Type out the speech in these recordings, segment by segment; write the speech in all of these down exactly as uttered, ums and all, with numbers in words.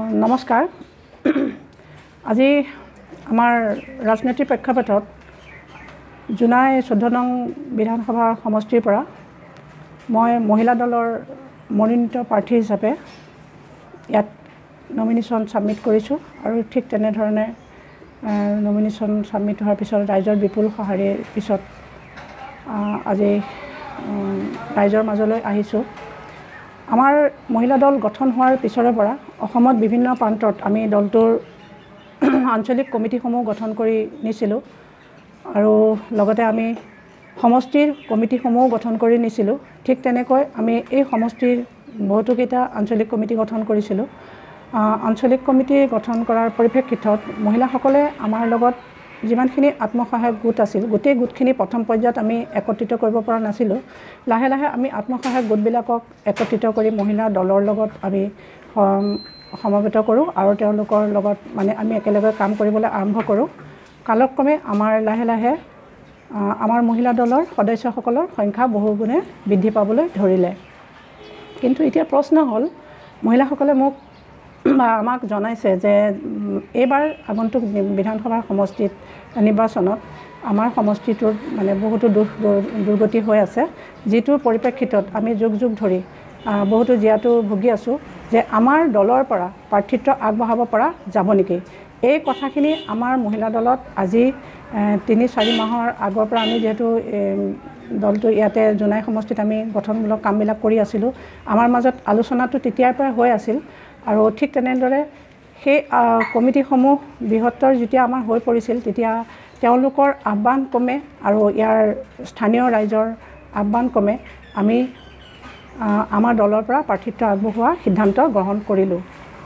নমস্কাৰ আজি আমাৰ ৰাজনৈতিক প্ৰেক্ষাপটত জুনাই চৈধ্য নং বিধানসভা সমষ্টিৰ পৰা মই মহিলা দলৰ মনোনীত প্ৰাৰ্থী হিচাপে ইয়াত নমিনেশ্যন সাবমিট কৰিছোঁ আৰু ঠিক তেনেধৰণে নমিনেশ্যন সাবমিট হোৱাৰ পিছত ৰাইজৰ বিপুল সঁহাৰিৰ পিছত আজি ৰাইজৰ মাজলৈ আহিছোঁ। আমাৰ মহিলা দল গঠন হোৱাৰ পিছৰে পৰা অসমত বিভিন্ন প্ৰান্তত আমি দলটোৰ আঞ্চলিক কমিটিসমূহ গঠন কৰি নিছিলোঁ আৰু লগতে আমি সমষ্টিৰ কমিটিসমূহ গঠন কৰি নিছিলোঁ। ঠিক তেনেকৈ আমি এই সমষ্টিৰ বহুতোকেইটা আঞ্চলিক কমিটি গঠন কৰিছিলোঁ। আঞ্চলিক কমিটি গঠন কৰাৰ পৰিপ্ৰেক্ষিতত মহিলাসকলে আমাৰ লগত যিমানখিনি আত্মসহায়ক গোট আছিল গোটেই গোটখিনি প্ৰথম পৰ্যায়ত আমি একত্ৰিত কৰিব পৰা নাছিলোঁ। লাহে লাহে আমি আত্মসহায়ক গোটবিলাকক একত্ৰিত কৰি মহিলা দলৰ লগত আমি সমবেত কৰোঁ আৰু তেওঁলোকৰ লগত মানে আমি একেলগে কাম কৰিবলৈ আৰম্ভ কৰোঁ। কালক্ৰমে আমাৰ লাহে লাহে আমাৰ মহিলা দলৰ সদস্যসকলৰ সংখ্যা বহুগুণে বৃদ্ধি পাবলৈ ধৰিলে। কিন্তু এতিয়া প্ৰশ্ন হ'ল মহিলাসকলে মোক বা আমাক জনাইছে যে এইবাৰ আগন্তুক বিধানসভাৰ সমষ্টিত নিৰ্বাচনত আমাৰ সমষ্টিটোৰ মানে বহুতো দুখ দুৰ্গতি হৈ আছে, যিটোৰ পৰিপ্ৰেক্ষিতত আমি যুগ যুগ ধৰি বহুতো জীয়াতু ভুগি আছোঁ যে আমাৰ দলৰ পৰা প্ৰাৰ্থিত্ব আগবঢ়াব পৰা যাব নেকি। এই কথাখিনি আমাৰ মহিলা দলত আজি তিনি চাৰি মাহৰ আগৰ পৰা আমি যিহেতু দলটো ইয়াতে জোনাই সমষ্টিত আমি গঠনমূলক কামবিলাক কৰি আছিলোঁ, আমাৰ মাজত আলোচনাটো তেতিয়াৰ পৰা হৈ আছিল আৰু ঠিক তেনেদৰে সেই কমিটিসমূহ বৃহত্তৰ যেতিয়া আমাৰ হৈ পৰিছিল তেতিয়া তেওঁলোকৰ আহ্বান ক্ৰমে আৰু ইয়াৰ স্থানীয় ৰাইজৰ আহ্বান ক্ৰমে আমি আমাৰ দলৰ পৰা প্ৰাৰ্থিত্ব আগবঢ়োৱা সিদ্ধান্ত গ্ৰহণ কৰিলোঁ।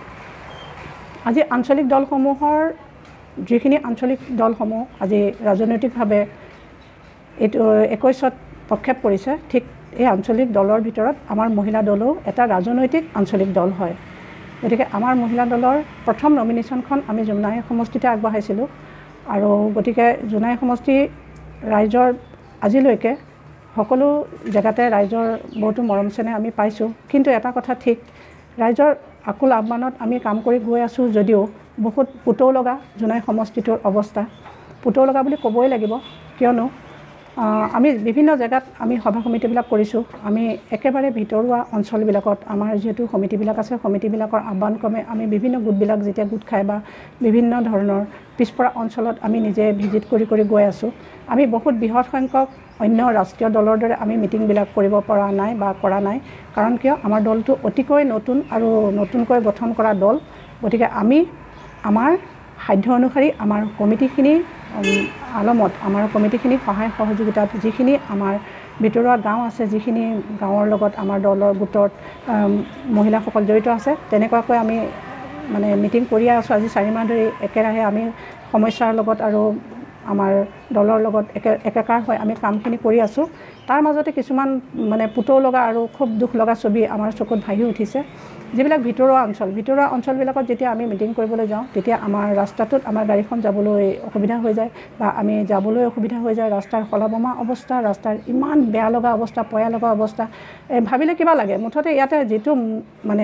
আজি আঞ্চলিক দলসমূহৰ যিখিনি আঞ্চলিক দলসমূহ আজি ৰাজনৈতিকভাৱে এইটো একৈছত প্ৰক্ষেপ কৰিছে, ঠিক এই আঞ্চলিক দলৰ ভিতৰত আমাৰ মহিলা দলো এটা ৰাজনৈতিক আঞ্চলিক দল হয়। গতিকে আমাৰ মহিলা দলৰ প্ৰথম নমিনেশ্যনখন আমি জোনাই সমষ্টিতে আগবঢ়াইছিলোঁ আৰু গতিকে জোনাই সমষ্টি ৰাইজৰ আজিলৈকে সকলো জেগাতে ৰাইজৰ বহুতো মৰম চেনেহ আমি পাইছোঁ। কিন্তু এটা কথা ঠিক, ৰাইজৰ আকুল আহ্বানত আমি কাম কৰি গৈ আছোঁ যদিও বহুত পুতৌ লগা জোনাই সমষ্টিটোৰ অৱস্থা পুতৌ লগা বুলি ক'বই লাগিব। কিয়নো আমি বিভিন্ন জেগাত আমি সভা সমিতিবিলাক কৰিছোঁ, আমি একেবাৰে ভিতৰুৱা অঞ্চলবিলাকত আমাৰ যিহেতু সমিতিবিলাক আছে সমিতিবিলাকৰ আহ্বান ক্ৰমে আমি বিভিন্ন গোটবিলাক যেতিয়া গোট খাই বা বিভিন্ন ধৰণৰ পিছপৰা অঞ্চলত আমি নিজে ভিজিট কৰি কৰি গৈ আছোঁ। আমি বহুত বৃহৎ সংখ্যক অন্য ৰাষ্ট্ৰীয় দলৰ দৰে আমি মিটিংবিলাক কৰিব পৰা নাই বা কৰা নাই, কাৰণ কিয় আমাৰ দলটো অতিকৈ নতুন আৰু নতুনকৈ গঠন কৰা দল। গতিকে আমি আমাৰ সাধ্য অনুসৰি আমাৰ কমিটিখিনি আলমত আমাৰ কমিটিখিনি সহায় সহযোগিতাত যিখিনি আমাৰ ভিতৰুৱা গাঁও আছে, যিখিনি গাঁৱৰ লগত আমাৰ দলৰ গোটত মহিলাসকল জড়িত আছে, তেনেকুৱাকৈ আমি মানে মিটিং কৰিয়ে আছোঁ। আজি চাৰি মাহ ধৰি একেৰাহে আমি সমস্যাৰ লগত আৰু আমাৰ দলৰ লগত একে একাকাৰ হৈ আমি কামখিনি কৰি আছোঁ। তাৰ মাজতে কিছুমান মানে পুতৌ লগা আৰু খুব দুখ লগা ছবি আমাৰ চকুত ভাহি উঠিছে। যিবিলাক ভিতৰুৱা অঞ্চল ভিতৰুৱা অঞ্চলবিলাকত যেতিয়া আমি মিটিং কৰিবলৈ যাওঁ তেতিয়া আমাৰ ৰাস্তাটোত আমাৰ গাড়ীখন যাবলৈ অসুবিধা হৈ যায় বা আমি যাবলৈ অসুবিধা হৈ যায়। ৰাস্তাৰ খলা-বমা অৱস্থা, ৰাস্তাৰ ইমান বেয়া লগা অৱস্থা, পয়া লগা অৱস্থা, ভাবিলে কিবা লাগে। মুঠতে ইয়াতে যিটো মানে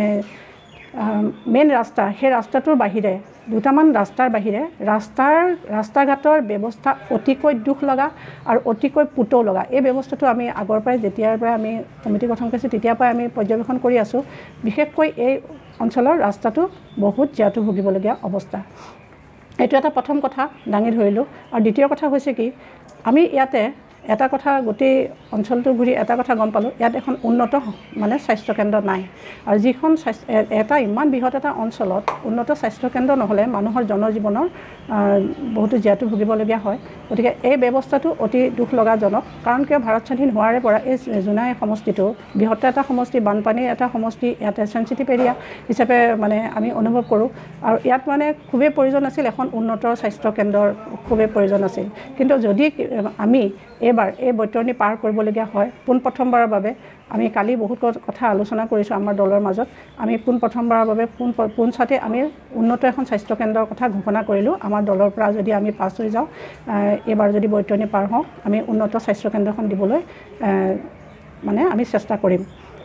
মেইন ৰাস্তা, সেই ৰাস্তাটোৰ বাহিৰে দুটামান ৰাস্তাৰ বাহিৰে ৰাস্তাৰ ৰাস্তা ঘাটৰ ব্যৱস্থা অতিকৈ দুখ লগা আৰু অতিকৈ পুতৌ লগা। এই ব্যৱস্থাটো আমি আগৰ পৰাই যেতিয়াৰ পৰাই আমি কমিটি গঠন কৰিছোঁ তেতিয়াৰ পৰাই আমি পৰ্যবেক্ষণ কৰি আছোঁ। বিশেষকৈ এই অঞ্চলৰ ৰাস্তাটো বহুত জীয়াতু ভুগিবলগীয়া অৱস্থা। এইটো এটা প্ৰথম কথা দাঙি ধৰিলোঁ। আৰু দ্বিতীয় কথা হৈছে কি, আমি ইয়াতে এটা কথা গোটেই অঞ্চলটো ঘূৰি এটা কথা গম পালোঁ, ইয়াত এখন উন্নত মানে স্বাস্থ্যকেন্দ্ৰ নাই। আৰু যিখন স্বাস্থ্য এটা ইমান বৃহৎ এটা অঞ্চলত উন্নত স্বাস্থ্যকেন্দ্ৰ নহ'লে মানুহৰ জনজীৱনৰ বহুতো জীয়াতু ভুগিবলগীয়া হয়। গতিকে এই ব্যৱস্থাটো অতি দুখ লগাজনক, কাৰণ কিয় ভাৰত স্বাধীন হোৱাৰে পৰা এই জোনাই সমষ্টিটো বৃহত্তৰ এটা সমষ্টি, বানপানীৰ এটা সমষ্টি, ইয়াতে চেঞ্চিটিভ এৰিয়া হিচাপে মানে আমি অনুভৱ কৰোঁ। আৰু ইয়াত মানে খুবেই প্ৰয়োজন আছিল এখন উন্নত স্বাস্থ্যকেন্দ্ৰৰ, খুবেই প্ৰয়োজন আছিল। কিন্তু যদি আমি এইবাৰ এই বৈতৰণি পাৰ কৰিবলগীয়া হয় পোনপ্ৰথমবাৰৰ বাবে, আমি কালি বহুত কথা আলোচনা কৰিছোঁ আমাৰ দলৰ মাজত, আমি পোনপ্ৰথমবাৰৰ বাবে পোন পোনছাতে আমি উন্নত এখন স্বাস্থ্যকেন্দ্ৰৰ কথা ঘোষণা কৰিলোঁ। আমাৰ দলৰ পৰা যদি আমি পাছ হৈ যাওঁ, এইবাৰ যদি বৈতৰণি পাৰ হওঁ, আমি উন্নত স্বাস্থ্যকেন্দ্ৰখন দিবলৈ মানে আমি চেষ্টা কৰিম।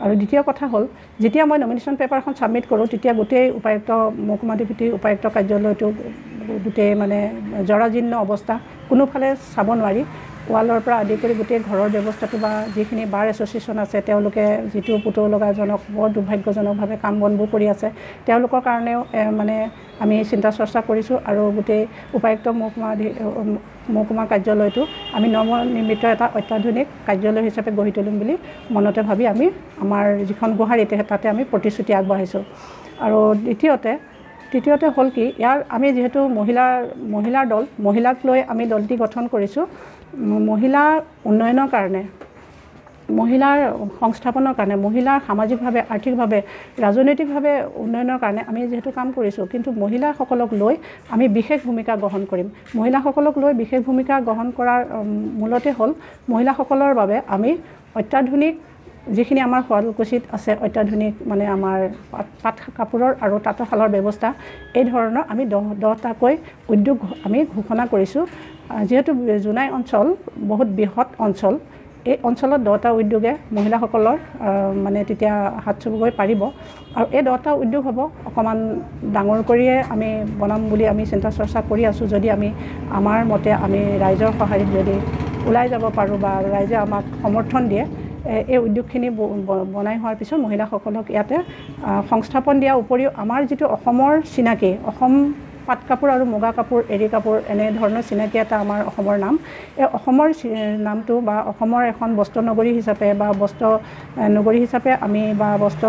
আৰু দ্বিতীয় কথা হ'ল যেতিয়া মই নমিনেশ্যন পেপাৰখন ছাবমিট কৰোঁ তেতিয়া গোটেই উপায়ুক্ত মহকুমা ডেপুটি উপায়ুক্ত কাৰ্যালয়টো গোটেই মানে জৰাজীৰ্ণ অৱস্থা, কোনোফালে চাব নোৱাৰি। ৱালৰ পৰা আদি কৰি গোটেই ঘৰৰ ব্যৱস্থাটো বা যিখিনি বাৰ এছ'চিয়েশ্যন আছে তেওঁলোকে যিটো পুতৌ লগাজনক বৰ দুৰ্ভাগ্যজনকভাৱে কাম বনবোৰ কৰি আছে, তেওঁলোকৰ কাৰণেও মানে আমি চিন্তা চৰ্চা কৰিছোঁ আৰু গোটেই উপায়ুক্ত মহকুমা মহকুমা কাৰ্যালয়টো আমি নৱনিৰ্মিত এটা অত্যাধুনিক কাৰ্যালয় হিচাপে গঢ়ি তুলিম বুলি মনতে ভাবি আমি আমাৰ যিখন গুৱাহাটীতে তাতে আমি প্ৰতিশ্ৰুতি আগবঢ়াইছোঁ। আৰু দ্বিতীয়তে তৃতীয়তে হ'ল কি, ইয়াৰ আমি যিহেতু মহিলাৰ মহিলাৰ দল, মহিলাক লৈ আমি দলটি গঠন কৰিছোঁ। মহিলাৰ উন্নয়নৰ কাৰণে, মহিলাৰ সংস্থাপনৰ কাৰণে, মহিলাৰ সামাজিকভাৱে আৰ্থিকভাৱে ৰাজনৈতিকভাৱে উন্নয়নৰ কাৰণে আমি যিহেতু কাম কৰিছোঁ, কিন্তু মহিলাসকলক লৈ আমি বিশেষ ভূমিকা গ্ৰহণ কৰিম। মহিলাসকলক লৈ বিশেষ ভূমিকা গ্ৰহণ কৰাৰ মূলতে হ'ল মহিলাসকলৰ বাবে আমি অত্যাধুনিক যিখিনি আমাৰ শুৱালকুছিত আছে অত্যাধুনিক মানে আমাৰ পাট পাট কাপোৰৰ আৰু তাঁতশালৰ ব্যৱস্থা, এই ধৰণৰ আমি দহ দহটাকৈ উদ্যোগ আমি ঘোষণা কৰিছোঁ। যিহেতু জোনাই অঞ্চল বহুত বৃহৎ অঞ্চল, এই অঞ্চলত দহটা উদ্যোগে মহিলাসকলৰ মানে তেতিয়া হাত চুবগৈ পাৰিব। আৰু এই দহটা উদ্যোগ হ'ব অকণমান ডাঙৰ কৰিয়ে আমি বনাম বুলি আমি চিন্তা চৰ্চা কৰি আছোঁ। যদি আমি আমাৰ মতে আমি ৰাইজৰ সঁহাৰিত যদি ওলাই যাব পাৰোঁ বা ৰাইজে আমাক সমৰ্থন দিয়ে, এই উদ্যোগখিনি বনাই হোৱাৰ পিছত মহিলাসকলক ইয়াতে সংস্থাপন দিয়াৰ উপৰিও আমাৰ যিটো অসমৰ চিনাকি, অসম পাট কাপোৰ আৰু মুগা কাপোৰ, এৰী কাপোৰ এনেধৰণৰ চিনাকি এটা আমাৰ অসমৰ নাম, এই অসমৰ নামটো বা অসমৰ এখন বস্ত্ৰ নগৰী হিচাপে বা বস্ত্ৰ নগৰী হিচাপে আমি বা বস্ত্ৰ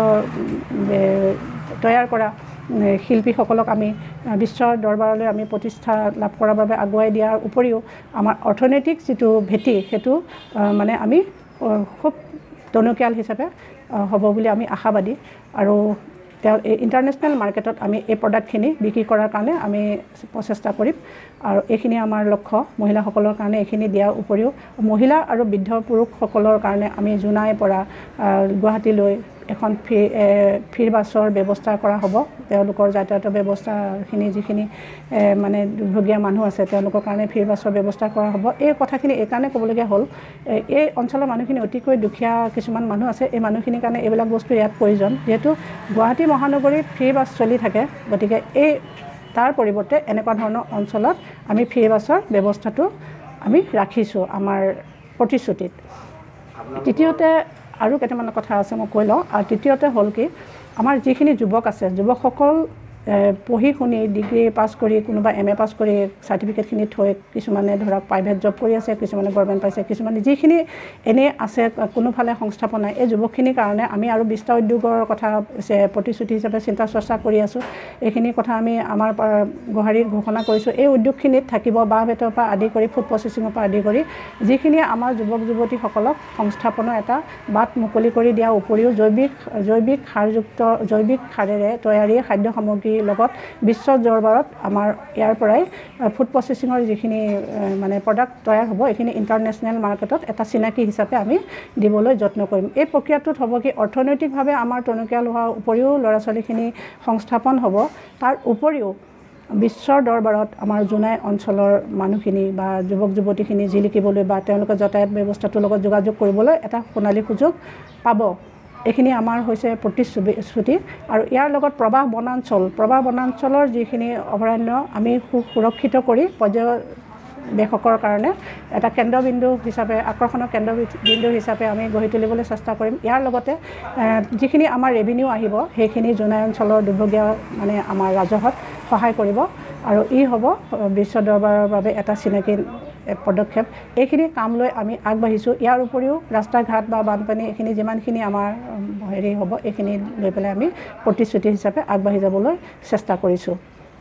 তৈয়াৰ কৰা শিল্পীসকলক আমি বিশ্বৰ দৰবাৰলৈ আমি প্ৰতিষ্ঠা লাভ কৰাৰ বাবে আগুৱাই দিয়াৰ উপৰিও আমাৰ অৰ্থনৈতিক যিটো ভেটি সেইটো মানে আমি খুব টনকিয়াল হিচাপে হ'ব বুলি আমি আশাবাদী। আৰু তেওঁ এই ইণ্টাৰনেশ্যনেল মাৰ্কেটত আমি এই প্ৰডাক্টখিনি বিক্ৰী কৰাৰ কাৰণে আমি প্ৰচেষ্টা কৰিম। আৰু এইখিনি আমাৰ লক্ষ্য, মহিলাসকলৰ কাৰণে এইখিনি দিয়াৰ উপৰিও মহিলা আৰু বৃদ্ধ পুৰুষসকলৰ কাৰণে আমি জোনাইৰ পৰা গুৱাহাটীলৈ এখন ফ্ৰী ফ্ৰী বাছৰ ব্যৱস্থা কৰা হ'ব। তেওঁলোকৰ যাতায়াতৰ ব্যৱস্থাখিনি যিখিনি মানে দুৰ্ভগীয়া মানুহ আছে তেওঁলোকৰ কাৰণে ফ্ৰী বাছৰ ব্যৱস্থা কৰা হ'ব। এই কথাখিনি এইকাৰণে ক'বলগীয়া হ'ল, এই অঞ্চলৰ মানুহখিনি অতিকৈ দুখীয়া কিছুমান মানুহ আছে, এই মানুহখিনিৰ কাৰণে এইবিলাক বস্তু ইয়াত প্ৰয়োজন। যিহেতু গুৱাহাটী মহানগৰীত ফ্ৰী বাছ চলি থাকে, গতিকে এই তাৰ পৰিৱৰ্তে এনেকুৱা ধৰণৰ অঞ্চলত আমি ফ্ৰী বাছৰ ব্যৱস্থাটো আমি ৰাখিছোঁ আমাৰ প্ৰতিশ্ৰুতিত। তৃতীয়তে আৰু কেইটামান কথা আছে মই কৈ লওঁ। আৰু তৃতীয়তে হ'ল কি, আমাৰ যিখিনি যুৱক আছে, যুৱকসকল পঢ়ি শুনি ডিগ্ৰী পাছ কৰি, কোনোবা এম এ পাছ কৰি চাৰ্টিফিকেটখিনি থৈ কিছুমানে ধৰক প্ৰাইভেট জব কৰি আছে, কিছুমানে গভৰ্ণমেণ্ট পাইছে, কিছুমানে যিখিনি এনেই আছে কোনোফালে সংস্থাপন নাই, এই যুৱকখিনিৰ কাৰণে আমি আৰু বিছটা উদ্যোগৰ কথা প্ৰতিশ্ৰুতি হিচাপে চিন্তা চৰ্চা কৰি আছোঁ। এইখিনি কথা আমি আমাৰ গুৱাহাটীত ঘোষণা কৰিছোঁ। এই উদ্যোগখিনিত থাকিব বাঁহ বেতৰ পৰা আদি কৰি ফুড প্ৰচেছিঙৰ পৰা আদি কৰি যিখিনি আমাৰ যুৱক যুৱতীসকলক সংস্থাপনৰ এটা বাট মুকলি কৰি দিয়াৰ উপৰিও জৈৱিক জৈৱিক সাৰযুক্ত জৈৱিক সাৰেৰে তৈয়াৰী খাদ্য সামগ্ৰী লগত বিশ্ব দৰবাৰত আমাৰ ইয়াৰ পৰাই ফুড প্ৰচেছিঙৰ যিখিনি মানে প্ৰডাক্ট তৈয়াৰ হ'ব, এইখিনি ইণ্টাৰনেশ্যনেল মাৰ্কেটত এটা চিনাকি হিচাপে আমি দিবলৈ যত্ন কৰিম। এই প্ৰক্ৰিয়াটোত হ'ব কি, অৰ্থনৈতিকভাৱে আমাৰ টনকিয়াল হোৱাৰ উপৰিও ল'ৰা ছোৱালীখিনি সংস্থাপন হ'ব, তাৰ উপৰিও বিশ্বৰ দৰবাৰত আমাৰ জোনাই অঞ্চলৰ মানুহখিনি বা যুৱক যুৱতীখিনি জিলিকিবলৈ বা তেওঁলোকৰ যাতায়াত ব্যৱস্থাটোৰ লগত যোগাযোগ কৰিবলৈ এটা সোণালী সুযোগ পাব। এইখিনি আমাৰ হৈছে প্ৰতিশ্ৰুতি। আৰু ইয়াৰ লগত প্ৰবাহ বনাঞ্চল প্ৰবাহ বনাঞ্চলৰ যিখিনি অভয়াৰণ্য আমি সুৰক্ষিত কৰি পৰ্যবেক্ষকৰ কাৰণে এটা কেন্দ্ৰবিন্দু হিচাপে, আকৰ্ষণৰ কেন্দ্ৰবিন্দু হিচাপে আমি গঢ়ি তুলিবলৈ চেষ্টা কৰিম। ইয়াৰ লগতে যিখিনি আমাৰ ৰেভিনিউ আহিব সেইখিনি জোনাই অঞ্চলৰ দুৰ্ভগীয়া মানে আমাৰ ৰাজহত সহায় কৰিব আৰু ই হ'ব বিশ্ব দৰবাৰৰ বাবে এটা চিনাকি পদক্ষেপ। এইখিনি কাম লৈ আমি আগবাঢ়িছোঁ। ইয়াৰ উপৰিও ৰাস্তা ঘাট বা বানপানী এইখিনি যিমানখিনি আমাৰ হেৰি হ'ব, এইখিনি লৈ পেলাই আমি প্ৰতিশ্ৰুতি হিচাপে আগবাঢ়ি যাবলৈ চেষ্টা কৰিছোঁ।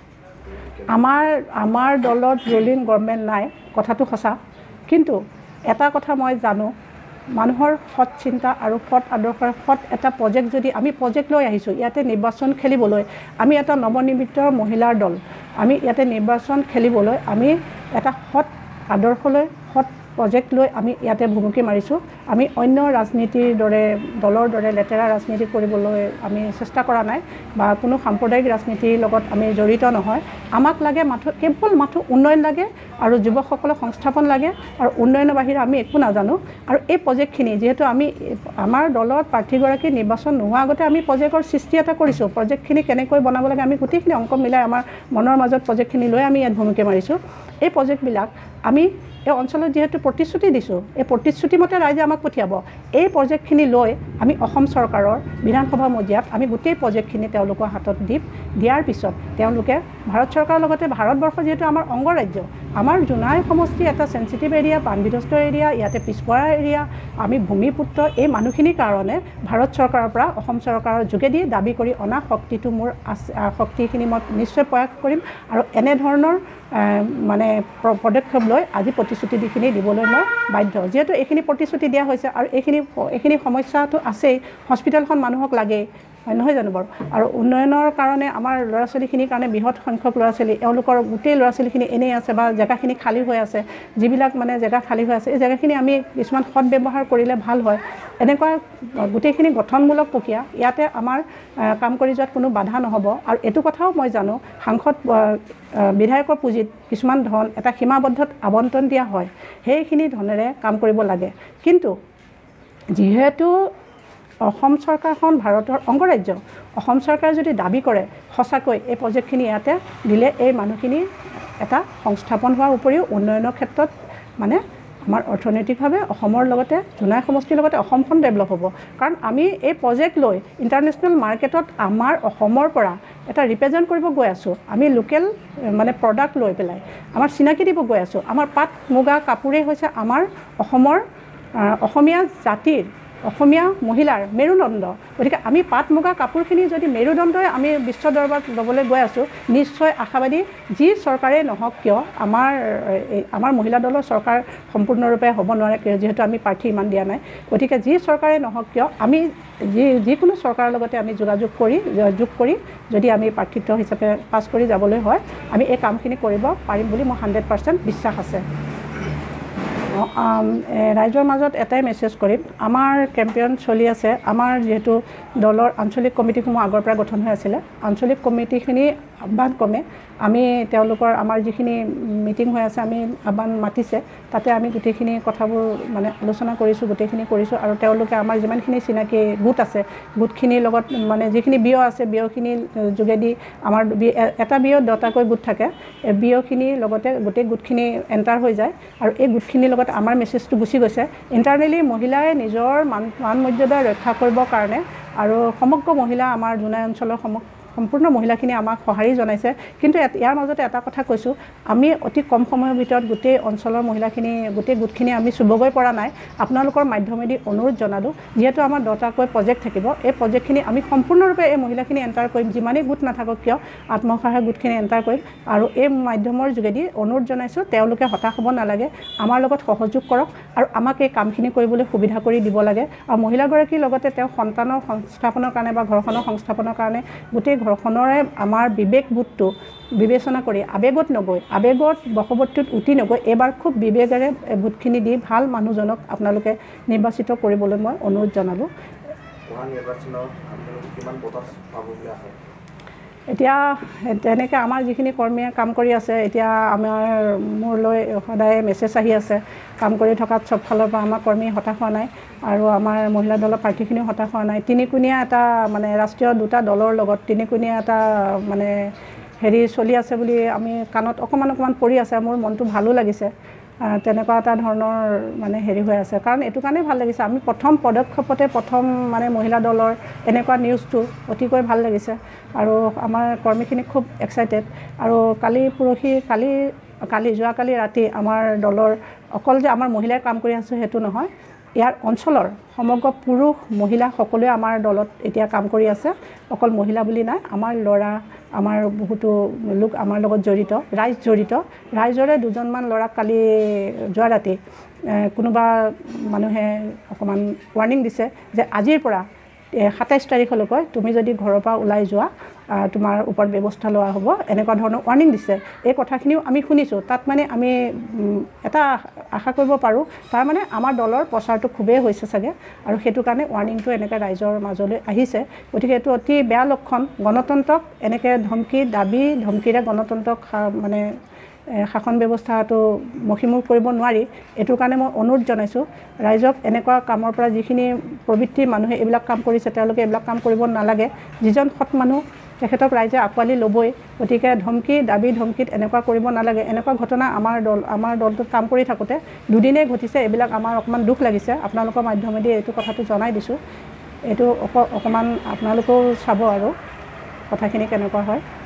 আমাৰ আমাৰ দলত ৰুলিং গভৰ্ণমেণ্ট নাই, কথাটো সঁচা, কিন্তু এটা কথা মই জানো, মানুহৰ সৎ চিন্তা আৰু সৎ আদৰ্শৰ সৎ এটা প্ৰজেক্ট যদি আমি প্ৰজেক্ট লৈ আহিছোঁ ইয়াতে নিৰ্বাচন খেলিবলৈ, আমি এটা নৱনিৰ্মিত মহিলাৰ দল, আমি ইয়াতে নিৰ্বাচন খেলিবলৈ আমি এটা সৎ আদৰ্শলৈ সৎ প্ৰজেক্ট লৈ আমি ইয়াতে ভুমুকি মাৰিছোঁ। আমি অন্য ৰাজনীতিৰ দৰে দলৰ দৰে লেতেৰা ৰাজনীতি কৰিবলৈ আমি চেষ্টা কৰা নাই বা কোনো সাম্প্ৰদায়িক ৰাজনীতিৰ লগত আমি জড়িত নহয়। আমাক লাগে মাথো কেৱল মাথো উন্নয়ন লাগে আৰু যুৱকসকলক সংস্থাপন লাগে আৰু উন্নয়নৰ বাহিৰে আমি একো নাজানো। আৰু এই প্ৰজেক্টখিনি যিহেতু আমি আমাৰ দলৰ প্ৰাৰ্থীগৰাকী নিৰ্বাচন নোহোৱা আগতে আমি প্ৰজেক্টৰ সৃষ্টি এটা কৰিছোঁ। প্ৰজেক্টখিনি কেনেকৈ বনাব লাগে আমি গোটেইখিনি অংক মিলাই আমাৰ মনৰ মাজত প্ৰজেক্টখিনি লৈ আমি ইয়াত ভূমিকা মাৰিছোঁ। এই প্ৰজেক্টবিলাক আমি এই অঞ্চলত যেহেতু প্ৰতিশ্ৰুতি দিছোঁ, এই প্ৰতিশ্ৰুতি মতে ৰাইজে আমাক পঠিয়াব। এই প্ৰজেক্টখিনি লৈ আমি অসম চৰকাৰৰ বিধানসভা মজিয়াত আমি গোটেই প্ৰজেক্টখিনি তেওঁলোকৰ হাতত দিম। দিয়াৰ পিছত তেওঁলোকে ভাৰত চৰকাৰৰ লগতে ভাৰতবৰ্ষ যিহেতু আমাৰ অংগৰাজ্য, আমাৰ জোনাই সমষ্টি এটা চেঞ্চিটিভ এৰিয়া, বানবিধ্বস্ত এৰিয়া, ইয়াতে পিছপৰা এৰিয়া, আমি ভূমিপুত্ৰ এই মানুহখিনিৰ কাৰণে ভাৰত চৰকাৰৰ পৰা অসম চৰকাৰৰ যোগেদি দাবী কৰি অনা শক্তিটো মোৰ শক্তিখিনি মই নিশ্চয় প্ৰয়াস কৰিম আৰু এনেধৰণৰ মানে পদক্ষেপ লৈ আজি প্ৰতিশ্ৰুতিখিনি দিবলৈ মই বাধ্য। যিহেতু এইখিনি প্ৰতিশ্ৰুতি দিয়া হৈছে আৰু এইখিনি এইখিনি সমস্যাটো আছেই, হস্পিটেলখন মানুহক লাগেই, হয় নহয় জানো বাৰু? আৰু উন্নয়নৰ কাৰণে আমাৰ ল'ৰা ছোৱালীখিনিৰ কাৰণে বৃহৎ সংখ্যক ল'ৰা ছোৱালী, এওঁলোকৰ গোটেই ল'ৰা ছোৱালীখিনি এনেই আছে বা জেগাখিনি খালী হৈ আছে। যিবিলাক মানে জেগা খালী হৈ আছে এই জেগাখিনি আমি কিছুমান সৎ ব্যৱহাৰ কৰিলে ভাল হয়। এনেকুৱা গোটেইখিনি গঠনমূলক প্ৰক্ৰিয়া ইয়াতে আমাৰ কাম কৰি যোৱাত কোনো বাধা নহ'ব। আৰু এইটো কথাও মই জানো সাংসদ বিধায়কৰ পুঁজিত কিছুমান ধন এটা সীমাবদ্ধত আবণ্টন দিয়া হয়, সেইখিনি ধনেৰে কাম কৰিব লাগে। কিন্তু যিহেতু অসম চৰকাৰখন ভাৰতৰ অংগৰাজ্য, অসম চৰকাৰে যদি দাবী কৰে সঁচাকৈ এই প্ৰজেক্টখিনি ইয়াতে দিলে এই মানুহখিনি এটা সংস্থাপন হোৱাৰ উপৰিও উন্নয়নৰ ক্ষেত্ৰত মানে আমাৰ অৰ্থনৈতিকভাৱে অসমৰ লগতে জোনাই সমষ্টিৰ লগতে অসমখন ডেভেলপ হ'ব। কাৰণ আমি এই প্ৰজেক্ট লৈ ইণ্টাৰনেশ্যনেল মাৰ্কেটত আমাৰ অসমৰ পৰা এটা ৰিপ্ৰেজেণ্ট কৰিব গৈ আছোঁ। আমি লোকেল মানে প্ৰডাক্ট লৈ পেলাই আমাৰ চিনাকি দিব গৈ আছোঁ। আমাৰ পাট মুগা কাপোৰেই হৈছে আমাৰ অসমৰ অসমীয়া জাতিৰ অসমীয়া মহিলাৰ মেৰুদণ্ড। গতিকে আমি পাট মুগা কাপোৰখিনি যদি মেৰুদণ্ডই আমি বিশ্ব দৰবাৰত ল'বলৈ গৈ আছোঁ, নিশ্চয় আশাবাদী যি চৰকাৰেই নহওক কিয় আমাৰ আমাৰ মহিলা দলৰ চৰকাৰ সম্পূৰ্ণৰূপে হ'ব নোৱাৰে, যিহেতু আমি প্ৰাৰ্থী ইমান দিয়া নাই। গতিকে যি চৰকাৰেই নহওক কিয় আমি যি যিকোনো চৰকাৰৰ লগতে আমি যোগাযোগ কৰি যোগ কৰি যদি আমি প্ৰাৰ্থিত্ব হিচাপে পাছ কৰি যাবলৈ হয় আমি এই কামখিনি কৰিব পাৰিম বুলি মোৰ হাণ্ড্ৰেড পাৰ্চেণ্ট বিশ্বাস আছে। ৰাইজৰ মাজত এটাই মেছেজ কৰিম, আমাৰ কেম্পেইন চলি আছে। আমাৰ যিহেতু দলৰ আঞ্চলিক কমিটিসমূহ আগৰ পৰা গঠন হৈ আছিলে, আঞ্চলিক কমিটিখিনি আহ্বান ক্ৰমে আমি তেওঁলোকৰ আমাৰ যিখিনি মিটিং হৈ আছে আমি আহ্বান মাতিছে, তাতে আমি গোটেইখিনি কথাবোৰ মানে আলোচনা কৰিছোঁ, গোটেইখিনি কৰিছোঁ। আৰু তেওঁলোকে আমাৰ যিমানখিনি চিনাকি গোট আছে গোটখিনিৰ লগত মানে যিখিনি বিঅ আছে বিঅখিনিৰ যোগেদি আমাৰ এটা বিঅত দহটাকৈ গোট থাকে, এই বিঅখিনিৰ লগতে গোটেই গোটখিনি এণ্টাৰ হৈ যায় আৰু এই গোটখিনিৰ লগত আমাৰ মেছেজটো গুচি গৈছে। ইণ্টাৰনেলি মহিলাই নিজৰ মান মান মৰ্যাদা ৰক্ষা কৰিবৰ কাৰণে আৰু সমগ্ৰ মহিলা আমাৰ জোনাই অঞ্চলৰ সম সম্পূৰ্ণ মহিলাখিনি আমাক সঁহাৰি জনাইছে। কিন্তু ইয়াৰ মাজতে এটা কথা কৈছোঁ, আমি অতি কম সময়ৰ ভিতৰত গোটেই অঞ্চলৰ মহিলাখিনি গোটেই গোটখিনি আমি চুবগৈ পৰা নাই। আপোনালোকৰ মাধ্যমেদি অনুৰোধ জনালোঁ, যিহেতু আমাৰ দহটাকৈ প্ৰজেক্ট থাকিব, এই প্ৰজেক্টখিনি আমি সম্পূৰ্ণৰূপে এই মহিলাখিনি এণ্টাৰ কৰিম, যিমানেই গোট নাথাকক কিয় আত্মসহায়ক গোটখিনি এণ্টাৰ কৰিম। আৰু এই মাধ্যমৰ যোগেদি অনুৰোধ জনাইছোঁ তেওঁলোকে হতাশ হ'ব নালাগে, আমাৰ লগত সহযোগ কৰক আৰু আমাক এই কামখিনি কৰিবলৈ সুবিধা কৰি দিব লাগে। আৰু মহিলাগৰাকীৰ লগতে তেওঁ সন্তানৰ সংস্থাপনৰ কাৰণে বা ঘৰখনৰ সংস্থাপনৰ কাৰণে গোটেই ঘৰখনৰে আমাৰ বিবেকবোধটো বিবেচনা কৰি আৱেগত নগৈ আৱেগত বশৱৰ্তীত উটি নগৈ এইবাৰ খুব বিবেকেৰে ভোটখিনি দি ভাল মানুহজনক আপোনালোকে নিৰ্বাচিত কৰিবলৈ মই অনুৰোধ জনালোঁ। এতিয়া তেনেকৈ আমাৰ যিখিনি কৰ্মীয়ে কাম কৰি আছে, এতিয়া আমাৰ মোৰলৈ সদায় মেছেজ আহি আছে, কাম কৰি থকাত চব ফালৰ পৰা আমাৰ কৰ্মী হতাশ হোৱা নাই আৰু আমাৰ মহিলা দলৰ প্ৰাৰ্থীখিনিও হতাশ হোৱা নাই। তিনিকুণীয়া এটা মানে ৰাষ্ট্ৰীয় দুটা দলৰ লগত তিনিকুণীয়া এটা মানে হেৰি চলি আছে বুলি আমি কাণত অকণমান অকণমান পৰি আছে, মোৰ মনটো ভালো লাগিছে। তেনেকুৱা এটা ধৰণৰ মানে হেৰি হৈ আছে, কাৰণ এইটো কাৰণেই ভাল লাগিছে আমি প্ৰথম পদক্ষেপতে প্ৰথম মানে মহিলা দলৰ এনেকুৱা নিউজটো অতিকৈ ভাল লাগিছে আৰু আমাৰ কৰ্মীখিনি খুব এক্সাইটেড। আৰু কালি পৰহি কালি কালি যোৱাকালি ৰাতি আমাৰ দলৰ অকল যে আমাৰ মহিলাই কাম কৰি আছোঁ সেইটো নহয়, ইয়াৰ অঞ্চলৰ সমগ্ৰ পুৰুষ মহিলা সকলোৱে আমাৰ দলত এতিয়া কাম কৰি আছে। অকল মহিলা বুলি নাই, আমাৰ ল'ৰা আমাৰ বহুতো লোক আমাৰ লগত জড়িত, ৰাইজ জড়িত। ৰাইজৰে দুজনমান ল'ৰাক কালি যোৱা ৰাতি কোনোবা মানুহে অকণমান ৱাৰ্ণিং দিছে যে আজিৰ পৰা সাতাইছ তাৰিখলৈকে তুমি যদি ঘৰৰ পৰা ওলাই যোৱা তোমাৰ ওপৰত ব্যৱস্থা লোৱা হ'ব এনেকুৱা ধৰণৰ ৱাৰ্নিং দিছে এই কথাখিনিও আমি শুনিছোঁ তাত মানে আমি এটা আশা কৰিব পাৰোঁ তাৰ মানে আমাৰ দলৰ প্ৰচাৰটো খুবেই হৈছে চাগে আৰু সেইটো কাৰণে ৱাৰ্নিংটো এনেকৈ ৰাইজৰ মাজলৈ আহিছে গতিকে এইটো অতি বেয়া লক্ষণ গণতন্ত্ৰক এনেকৈ ধমকি দাবী ধমকিৰে গণতন্ত্ৰক মানে শাসন ব্যৱস্থাটো মষিমূৰ কৰিব নোৱাৰি এইটোৰ কাৰণে মই অনুৰোধ জনাইছোঁ ৰাইজক এনেকুৱা কামৰ পৰা যিখিনি প্ৰবৃত্তিৰ মানুহে এইবিলাক কাম কৰিছে তেওঁলোকে এইবিলাক কাম কৰিব নালাগে যিজন সৎ মানুহ তেখেতক ৰাইজে আঁকোৱালি ল'বই গতিকে ধমকি দাবী ধমকিত এনেকুৱা কৰিব নালাগে এনেকুৱা ঘটনা আমাৰ দল আমাৰ দলটোত কাম কৰি থাকোঁতে দুদিনেই ঘটিছে এইবিলাক আমাৰ অকণমান দুখ লাগিছে আপোনালোকৰ মাধ্যমেদি এইটো কথাটো জনাই দিছোঁ এইটো অকণমান আপোনালোকেও চাব আৰু কথাখিনি কেনেকুৱা হয়